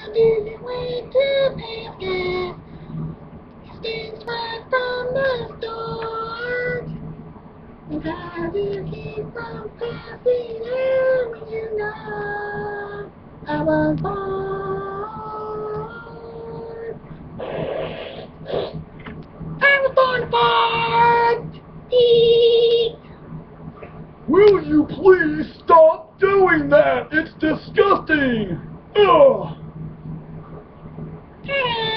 didn't wait to pay gas. It stands right from the start. And how do you keep from passing out when you know I was born? I was born to fart. Eek. Will you please stop doing that? It's disgusting! Ugh!